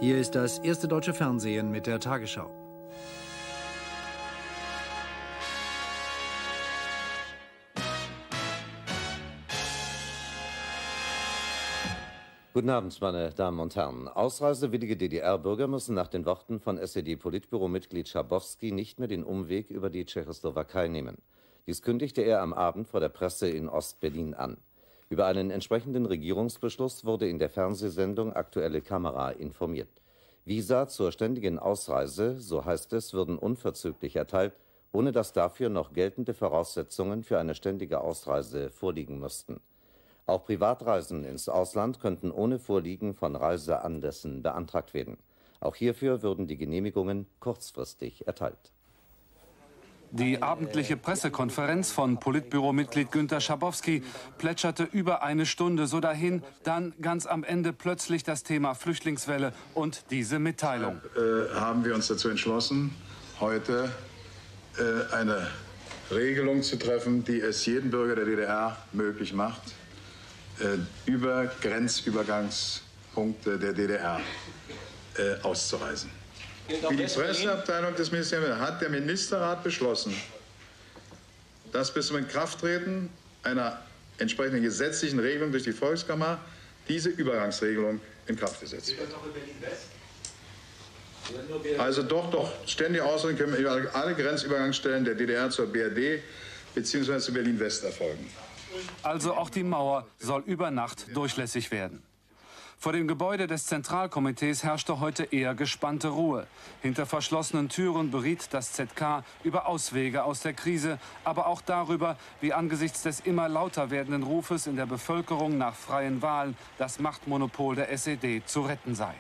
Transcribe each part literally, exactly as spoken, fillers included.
Hier ist das erste deutsche Fernsehen mit der Tagesschau. Guten Abend, meine Damen und Herren. Ausreisewillige D D R-Bürger müssen nach den Worten von S E D-Politbüro-Mitglied Schabowski nicht mehr den Umweg über die Tschechoslowakei nehmen. Dies kündigte er am Abend vor der Presse in Ost-Berlin an. Über einen entsprechenden Regierungsbeschluss wurde in der Fernsehsendung Aktuelle Kamera informiert. Visa zur ständigen Ausreise, so heißt es, würden unverzüglich erteilt, ohne dass dafür noch geltende Voraussetzungen für eine ständige Ausreise vorliegen müssten. Auch Privatreisen ins Ausland könnten ohne Vorliegen von Reiseanlässen beantragt werden. Auch hierfür würden die Genehmigungen kurzfristig erteilt. Die abendliche Pressekonferenz von Politbüro-Mitglied Günter Schabowski plätscherte über eine Stunde so dahin, dann ganz am Ende plötzlich das Thema Flüchtlingswelle und diese Mitteilung. Äh, haben wir uns dazu entschlossen, heute äh, eine Regelung zu treffen, die es jedem Bürger der D D R möglich macht, äh, über Grenzübergangspunkte der D D R äh, auszureisen. Wie die Presseabteilung des Ministeriums hat der Ministerrat beschlossen, dass bis zum Inkrafttreten einer entsprechenden gesetzlichen Regelung durch die Volkskammer diese Übergangsregelung in Kraft gesetzt wird. Also doch, doch, ständige Ausreise können über alle Grenzübergangsstellen der D D R zur B R D bzw. zu Berlin-West erfolgen. Also auch die Mauer soll über Nacht durchlässig werden. Vor dem Gebäude des Zentralkomitees herrschte heute eher gespannte Ruhe. Hinter verschlossenen Türen beriet das Z K über Auswege aus der Krise, aber auch darüber, wie angesichts des immer lauter werdenden Rufes in der Bevölkerung nach freien Wahlen das Machtmonopol der S E D zu retten sei.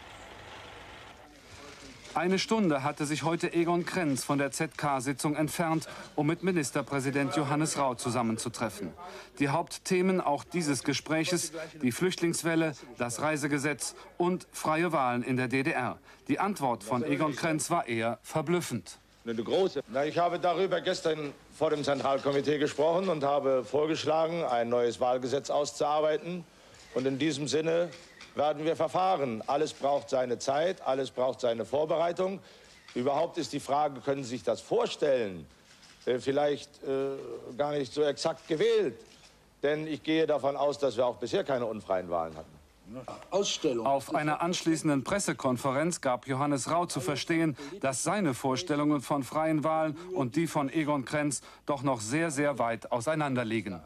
Eine Stunde hatte sich heute Egon Krenz von der Z K-Sitzung entfernt, um mit Ministerpräsident Johannes Rau zusammenzutreffen. Die Hauptthemen auch dieses Gespräches, die Flüchtlingswelle, das Reisegesetz und freie Wahlen in der D D R. Die Antwort von Egon Krenz war eher verblüffend. Eine große. Na, ich habe darüber gestern vor dem Zentralkomitee gesprochen und habe vorgeschlagen, ein neues Wahlgesetz auszuarbeiten. Und in diesem Sinne werden wir verfahren. Alles braucht seine Zeit, alles braucht seine Vorbereitung. Überhaupt ist die Frage, können Sie sich das vorstellen? Äh, vielleicht äh, gar nicht so exakt gewählt. Denn ich gehe davon aus, dass wir auch bisher keine unfreien Wahlen hatten. Ausstellung. Auf einer anschließenden Pressekonferenz gab Johannes Rau zu verstehen, dass seine Vorstellungen von freien Wahlen und die von Egon Krenz doch noch sehr, sehr weit auseinanderliegen.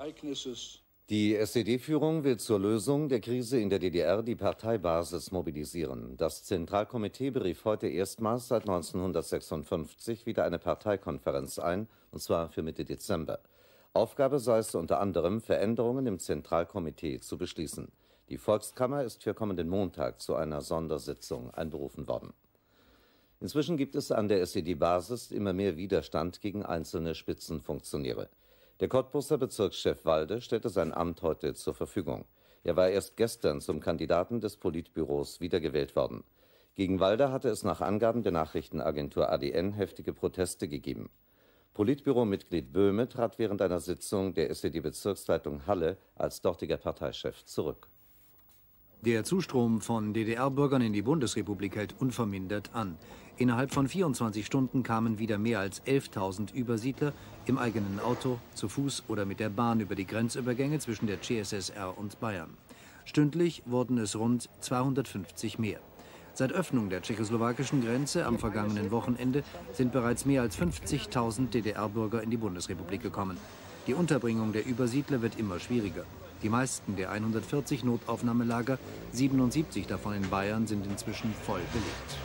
Die S E D-Führung will zur Lösung der Krise in der D D R die Parteibasis mobilisieren. Das Zentralkomitee berief heute erstmals seit neunzehnhundertsechsundfünfzig wieder eine Parteikonferenz ein, und zwar für Mitte Dezember. Aufgabe sei es unter anderem, Veränderungen im Zentralkomitee zu beschließen. Die Volkskammer ist für kommenden Montag zu einer Sondersitzung einberufen worden. Inzwischen gibt es an der S E D-Basis immer mehr Widerstand gegen einzelne Spitzenfunktionäre. Der Cottbuser Bezirkschef Walde stellte sein Amt heute zur Verfügung. Er war erst gestern zum Kandidaten des Politbüros wiedergewählt worden. Gegen Walde hatte es nach Angaben der Nachrichtenagentur A D N heftige Proteste gegeben. Politbüro-Mitglied Böhme trat während einer Sitzung der S E D-Bezirksleitung Halle als dortiger Parteichef zurück. Der Zustrom von D D R-Bürgern in die Bundesrepublik hält unvermindert an. Innerhalb von vierundzwanzig Stunden kamen wieder mehr als elftausend Übersiedler im eigenen Auto, zu Fuß oder mit der Bahn über die Grenzübergänge zwischen der C S S R und Bayern. Stündlich wurden es rund zweihundertfünfzig mehr. Seit Öffnung der tschechoslowakischen Grenze am vergangenen Wochenende sind bereits mehr als fünfzigtausend D D R-Bürger in die Bundesrepublik gekommen. Die Unterbringung der Übersiedler wird immer schwieriger. Die meisten der hundertvierzig Notaufnahmelager, siebenundsiebzig davon in Bayern, sind inzwischen voll belegt.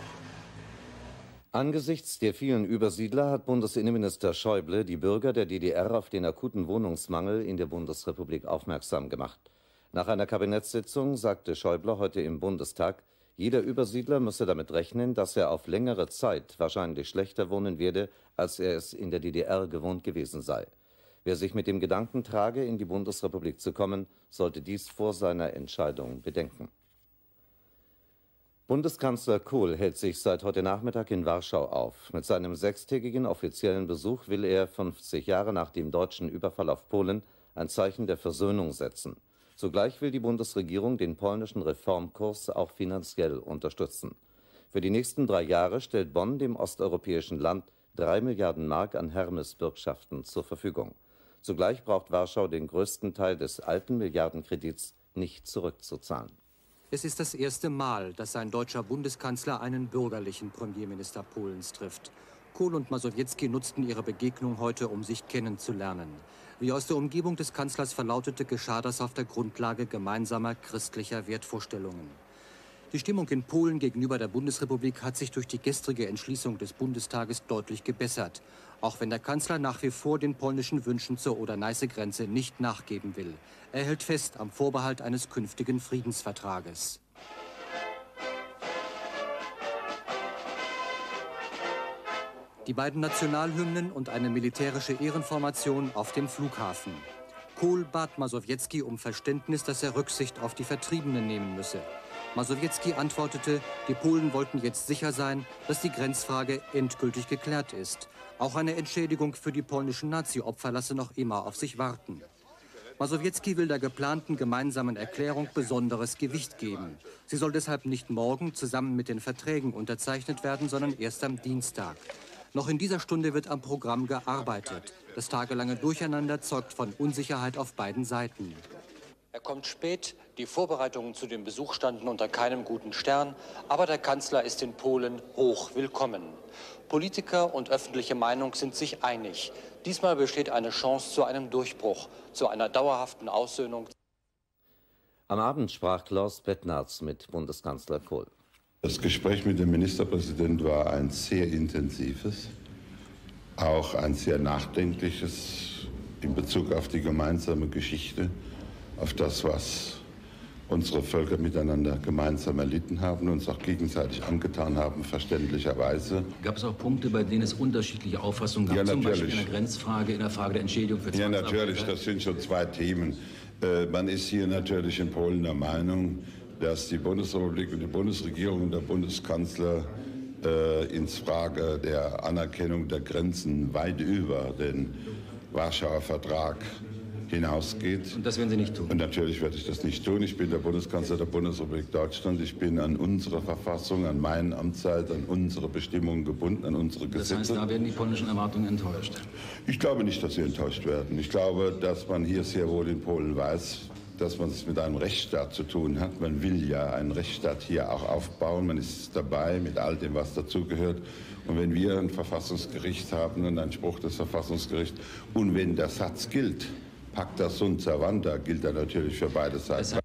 Angesichts der vielen Übersiedler hat Bundesinnenminister Schäuble die Bürger der D D R auf den akuten Wohnungsmangel in der Bundesrepublik aufmerksam gemacht. Nach einer Kabinettssitzung sagte Schäuble heute im Bundestag, jeder Übersiedler müsse damit rechnen, dass er auf längere Zeit wahrscheinlich schlechter wohnen werde, als er es in der D D R gewohnt gewesen sei. Wer sich mit dem Gedanken trage, in die Bundesrepublik zu kommen, sollte dies vor seiner Entscheidung bedenken. Bundeskanzler Kohl hält sich seit heute Nachmittag in Warschau auf. Mit seinem sechstägigen offiziellen Besuch will er fünfzig Jahre nach dem deutschen Überfall auf Polen ein Zeichen der Versöhnung setzen. Zugleich will die Bundesregierung den polnischen Reformkurs auch finanziell unterstützen. Für die nächsten drei Jahre stellt Bonn dem osteuropäischen Land drei Milliarden Mark an Hermes-Bürgschaften zur Verfügung. Zugleich braucht Warschau den größten Teil des alten Milliardenkredits nicht zurückzuzahlen. Es ist das erste Mal, dass ein deutscher Bundeskanzler einen bürgerlichen Premierminister Polens trifft. Kohl und Mazowiecki nutzten ihre Begegnung heute, um sich kennenzulernen. Wie aus der Umgebung des Kanzlers verlautete, geschah das auf der Grundlage gemeinsamer christlicher Wertvorstellungen. Die Stimmung in Polen gegenüber der Bundesrepublik hat sich durch die gestrige Entschließung des Bundestages deutlich gebessert. Auch wenn der Kanzler nach wie vor den polnischen Wünschen zur Oder-Neiße-Grenze nicht nachgeben will. Er hält fest am Vorbehalt eines künftigen Friedensvertrages. Die beiden Nationalhymnen und eine militärische Ehrenformation auf dem Flughafen. Kohl bat Mazowiecki um Verständnis, dass er Rücksicht auf die Vertriebenen nehmen müsse. Mazowiecki antwortete, die Polen wollten jetzt sicher sein, dass die Grenzfrage endgültig geklärt ist. Auch eine Entschädigung für die polnischen Nazi-Opfer lasse noch immer auf sich warten. Mazowiecki will der geplanten gemeinsamen Erklärung besonderes Gewicht geben. Sie soll deshalb nicht morgen zusammen mit den Verträgen unterzeichnet werden, sondern erst am Dienstag. Noch in dieser Stunde wird am Programm gearbeitet. Das tagelange Durcheinander zeugt von Unsicherheit auf beiden Seiten. Er kommt spät, die Vorbereitungen zu dem Besuch standen unter keinem guten Stern, aber der Kanzler ist in Polen hoch willkommen. Politiker und öffentliche Meinung sind sich einig. Diesmal besteht eine Chance zu einem Durchbruch, zu einer dauerhaften Aussöhnung. Am Abend sprach Klaus Bednarz mit Bundeskanzler Kohl. Das Gespräch mit dem Ministerpräsidenten war ein sehr intensives, auch ein sehr nachdenkliches in Bezug auf die gemeinsame Geschichte, auf das, was unsere Völker miteinander gemeinsam erlitten haben und uns auch gegenseitig angetan haben, verständlicherweise. Gab es auch Punkte, bei denen es unterschiedliche Auffassungen gab, ja, zum Beispiel in der Grenzfrage, in der Frage der Entschädigung für Ja, natürlich, das sind schon zwei Themen. Äh, man ist hier natürlich in Polen der Meinung, dass die Bundesrepublik und die Bundesregierung und der Bundeskanzler äh, ins Frage der Anerkennung der Grenzen weit über den Warschauer Vertrag hinausgeht. Und das werden Sie nicht tun? Und natürlich werde ich das nicht tun. Ich bin der Bundeskanzler der Bundesrepublik Deutschland. Ich bin an unsere Verfassung, an meine Amtszeit, an unsere Bestimmungen gebunden, an unsere Gesetze. Das heißt, da werden die polnischen Erwartungen enttäuscht? Ich glaube nicht, dass sie enttäuscht werden. Ich glaube, dass man hier sehr wohl in Polen weiß, dass man es mit einem Rechtsstaat zu tun hat. Man will ja einen Rechtsstaat hier auch aufbauen. Man ist dabei mit all dem, was dazugehört. Und wenn wir ein Verfassungsgericht haben und einen Spruch des Verfassungsgerichts und wenn der Satz gilt, Pacta sunt servanda, gilt er natürlich für beide Seiten.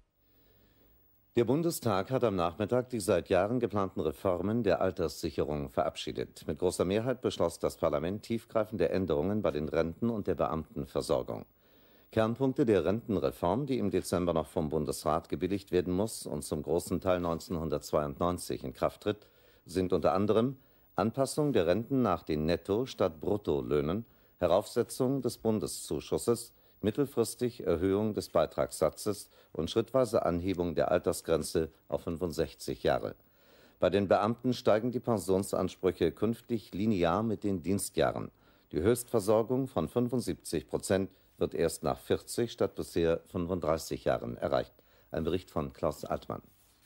Der Bundestag hat am Nachmittag die seit Jahren geplanten Reformen der Alterssicherung verabschiedet. Mit großer Mehrheit beschloss das Parlament tiefgreifende Änderungen bei den Renten und der Beamtenversorgung. Kernpunkte der Rentenreform, die im Dezember noch vom Bundesrat gebilligt werden muss und zum großen Teil neunzehnhundertzweiundneunzig in Kraft tritt, sind unter anderem Anpassung der Renten nach den Netto- statt Bruttolöhnen, Heraufsetzung des Bundeszuschusses, mittelfristig Erhöhung des Beitragssatzes und schrittweise Anhebung der Altersgrenze auf fünfundsechzig Jahre. Bei den Beamten steigen die Pensionsansprüche künftig linear mit den Dienstjahren. Die Höchstversorgung von fünfundsiebzig Prozent wird erst nach vierzig statt bisher fünfunddreißig Jahren erreicht. Ein Bericht von Klaus Altmann.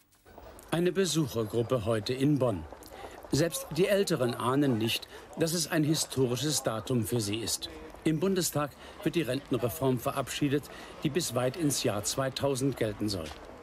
Eine Besuchergruppe heute in Bonn. Selbst die Älteren ahnen nicht, dass es ein historisches Datum für sie ist. Im Bundestag wird die Rentenreform verabschiedet, die bis weit ins Jahr zweitausend gelten soll.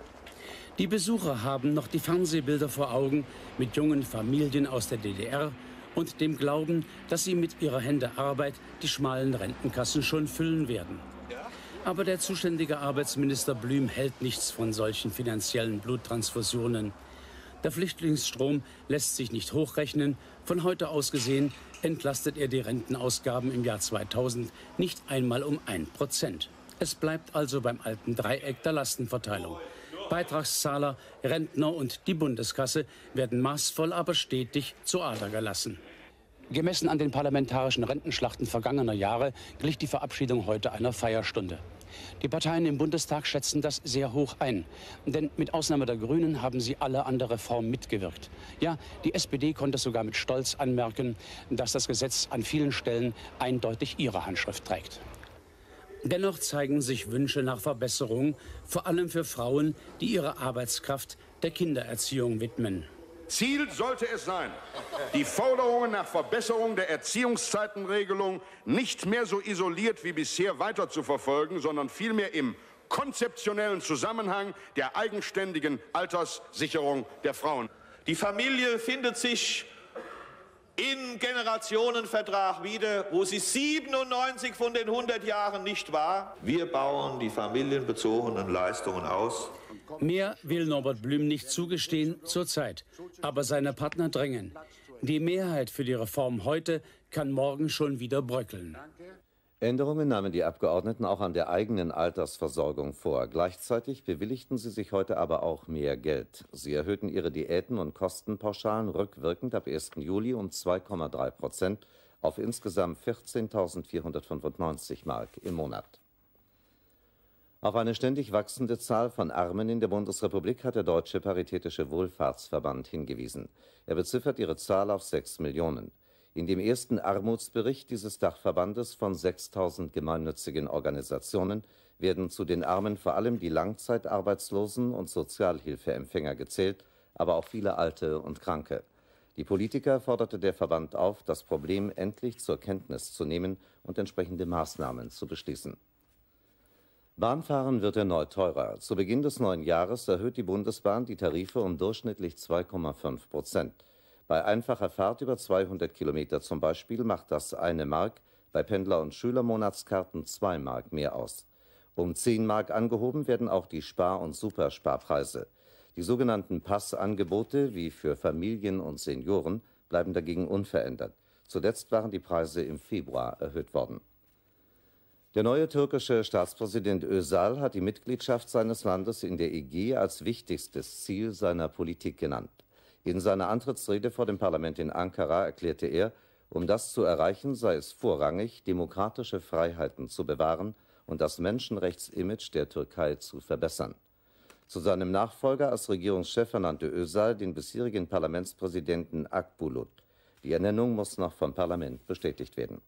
Die Besucher haben noch die Fernsehbilder vor Augen mit jungen Familien aus der D D R und dem Glauben, dass sie mit ihrer Hände Arbeit die schmalen Rentenkassen schon füllen werden. Aber der zuständige Arbeitsminister Blüm hält nichts von solchen finanziellen Bluttransfusionen. Der Flüchtlingsstrom lässt sich nicht hochrechnen. Von heute aus gesehen entlastet er die Rentenausgaben im Jahr zweitausend nicht einmal um ein Prozent. Es bleibt also beim alten Dreieck der Lastenverteilung. Beitragszahler, Rentner und die Bundeskasse werden maßvoll, aber stetig zu Ader gelassen. Gemessen an den parlamentarischen Rentenschlachten vergangener Jahre glich die Verabschiedung heute einer Feierstunde. Die Parteien im Bundestag schätzen das sehr hoch ein. Denn mit Ausnahme der Grünen haben sie alle an der Reform mitgewirkt. Ja, die S P D konnte sogar mit Stolz anmerken, dass das Gesetz an vielen Stellen eindeutig ihre Handschrift trägt. Dennoch zeigen sich Wünsche nach Verbesserung, vor allem für Frauen, die ihre Arbeitskraft der Kindererziehung widmen. Ziel sollte es sein, die Forderungen nach Verbesserung der Erziehungszeitenregelung nicht mehr so isoliert wie bisher weiter zu verfolgen, sondern vielmehr im konzeptionellen Zusammenhang der eigenständigen Alterssicherung der Frauen. Die Familie findet sich im Generationenvertrag wieder, wo sie siebenundneunzig von den hundert Jahren nicht war. Wir bauen die familienbezogenen Leistungen aus. Mehr will Norbert Blüm nicht zugestehen zurzeit, aber seine Partner drängen. Die Mehrheit für die Reform heute kann morgen schon wieder bröckeln. Änderungen nahmen die Abgeordneten auch an der eigenen Altersversorgung vor. Gleichzeitig bewilligten sie sich heute aber auch mehr Geld. Sie erhöhten ihre Diäten- und Kostenpauschalen rückwirkend ab ersten Juli um zwei Komma drei Prozent auf insgesamt vierzehntausendvierhundertfünfundneunzig Mark im Monat. Auf eine ständig wachsende Zahl von Armen in der Bundesrepublik hat der Deutsche Paritätische Wohlfahrtsverband hingewiesen. Er beziffert ihre Zahl auf sechs Millionen. In dem ersten Armutsbericht dieses Dachverbandes von sechstausend gemeinnützigen Organisationen werden zu den Armen vor allem die Langzeitarbeitslosen und Sozialhilfeempfänger gezählt, aber auch viele Alte und Kranke. Die Politiker forderte der Verband auf, das Problem endlich zur Kenntnis zu nehmen und entsprechende Maßnahmen zu beschließen. Bahnfahren wird erneut teurer. Zu Beginn des neuen Jahres erhöht die Bundesbahn die Tarife um durchschnittlich zwei Komma fünf Prozent. Bei einfacher Fahrt über zweihundert Kilometer zum Beispiel macht das eine Mark, bei Pendler- und Schülermonatskarten zwei Mark mehr aus. Um zehn Mark angehoben werden auch die Spar- und Supersparpreise. Die sogenannten Passangebote, wie für Familien und Senioren, bleiben dagegen unverändert. Zuletzt waren die Preise im Februar erhöht worden. Der neue türkische Staatspräsident Özal hat die Mitgliedschaft seines Landes in der E G als wichtigstes Ziel seiner Politik genannt. In seiner Antrittsrede vor dem Parlament in Ankara erklärte er, um das zu erreichen, sei es vorrangig, demokratische Freiheiten zu bewahren und das Menschenrechtsimage der Türkei zu verbessern. Zu seinem Nachfolger als Regierungschef ernannte Özal den bisherigen Parlamentspräsidenten Akbulut. Die Ernennung muss noch vom Parlament bestätigt werden.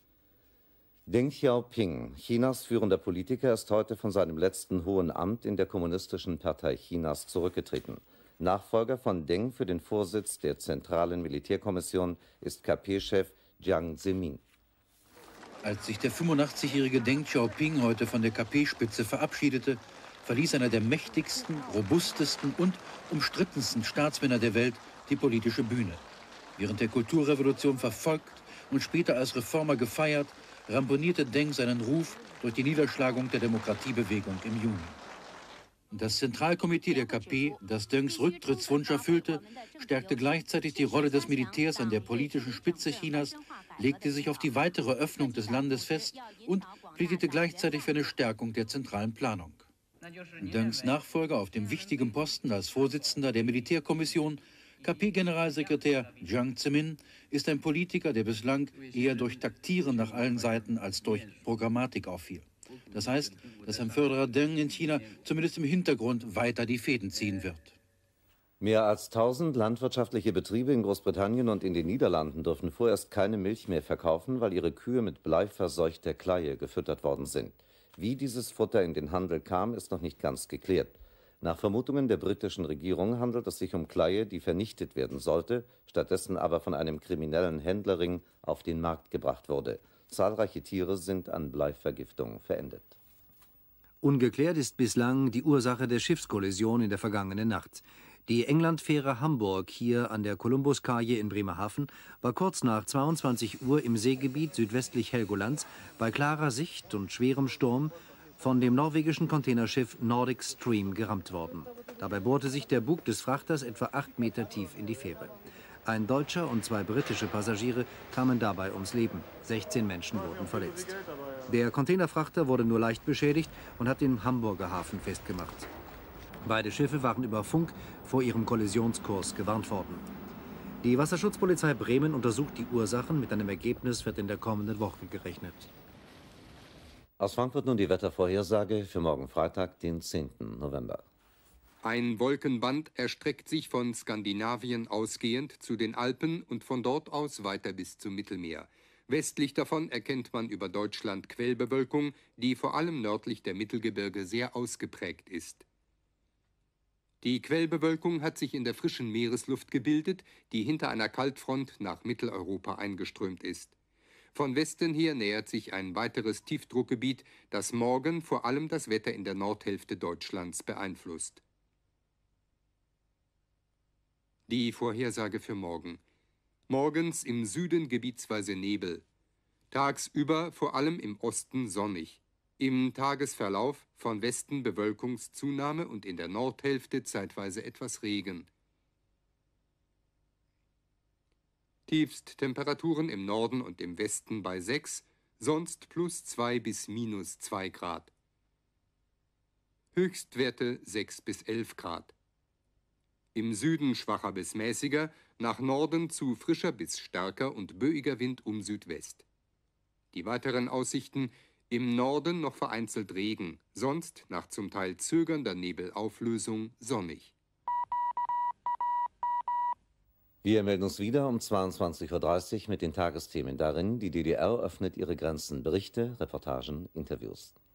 Deng Xiaoping, Chinas führender Politiker, ist heute von seinem letzten hohen Amt in der Kommunistischen Partei Chinas zurückgetreten. Nachfolger von Deng für den Vorsitz der Zentralen Militärkommission ist K P-Chef Jiang Zemin. Als sich der fünfundachtzigjährige Deng Xiaoping heute von der K P-Spitze verabschiedete, verließ einer der mächtigsten, robustesten und umstrittensten Staatsmänner der Welt die politische Bühne. Während der Kulturrevolution verfolgt und später als Reformer gefeiert, ramponierte Deng seinen Ruf durch die Niederschlagung der Demokratiebewegung im Juni. Das Zentralkomitee der K P, das Dengs Rücktrittswunsch erfüllte, stärkte gleichzeitig die Rolle des Militärs an der politischen Spitze Chinas, legte sich auf die weitere Öffnung des Landes fest und plädierte gleichzeitig für eine Stärkung der zentralen Planung. Dengs Nachfolger auf dem wichtigen Posten als Vorsitzender der Militärkommission, K P-Generalsekretär Jiang Zemin, ist ein Politiker, der bislang eher durch Taktieren nach allen Seiten als durch Programmatik auffiel. Das heißt, dass ein Förderer Deng in China zumindest im Hintergrund weiter die Fäden ziehen wird. Mehr als tausend landwirtschaftliche Betriebe in Großbritannien und in den Niederlanden dürfen vorerst keine Milch mehr verkaufen, weil ihre Kühe mit bleiverseuchter Kleie gefüttert worden sind. Wie dieses Futter in den Handel kam, ist noch nicht ganz geklärt. Nach Vermutungen der britischen Regierung handelt es sich um Kleie, die vernichtet werden sollte, stattdessen aber von einem kriminellen Händlerring auf den Markt gebracht wurde. Zahlreiche Tiere sind an Bleivergiftung verendet. Ungeklärt ist bislang die Ursache der Schiffskollision in der vergangenen Nacht. Die Englandfähre Hamburg hier an der Kolumbuskaje in Bremerhaven war kurz nach zweiundzwanzig Uhr im Seegebiet südwestlich Helgolands bei klarer Sicht und schwerem Sturm von dem norwegischen Containerschiff Nordic Stream gerammt worden. Dabei bohrte sich der Bug des Frachters etwa acht Meter tief in die Fähre. Ein Deutscher und zwei britische Passagiere kamen dabei ums Leben. sechzehn Menschen wurden verletzt. Der Containerfrachter wurde nur leicht beschädigt und hat im Hamburger Hafen festgemacht. Beide Schiffe waren über Funk vor ihrem Kollisionskurs gewarnt worden. Die Wasserschutzpolizei Bremen untersucht die Ursachen. Mit einem Ergebnis wird in der kommenden Woche gerechnet. Aus Frankfurt nun die Wettervorhersage für morgen Freitag, den zehnten November. Ein Wolkenband erstreckt sich von Skandinavien ausgehend zu den Alpen und von dort aus weiter bis zum Mittelmeer. Westlich davon erkennt man über Deutschland Quellbewölkung, die vor allem nördlich der Mittelgebirge sehr ausgeprägt ist. Die Quellbewölkung hat sich in der frischen Meeresluft gebildet, die hinter einer Kaltfront nach Mitteleuropa eingeströmt ist. Von Westen her nähert sich ein weiteres Tiefdruckgebiet, das morgen vor allem das Wetter in der Nordhälfte Deutschlands beeinflusst. Die Vorhersage für morgen. Morgens im Süden gebietsweise Nebel. Tagsüber vor allem im Osten sonnig. Im Tagesverlauf von Westen Bewölkungszunahme und in der Nordhälfte zeitweise etwas Regen. Tiefsttemperaturen im Norden und im Westen bei sechs, sonst plus zwei bis minus zwei Grad. Höchstwerte sechs bis elf Grad. Im Süden schwacher bis mäßiger, nach Norden zu frischer bis stärker und böiger Wind um Südwest. Die weiteren Aussichten: im Norden noch vereinzelt Regen, sonst nach zum Teil zögernder Nebelauflösung sonnig. Wir melden uns wieder um zweiundzwanzig Uhr dreißig mit den Tagesthemen. Darin: die D D R öffnet ihre Grenzen. Berichte, Reportagen, Interviews.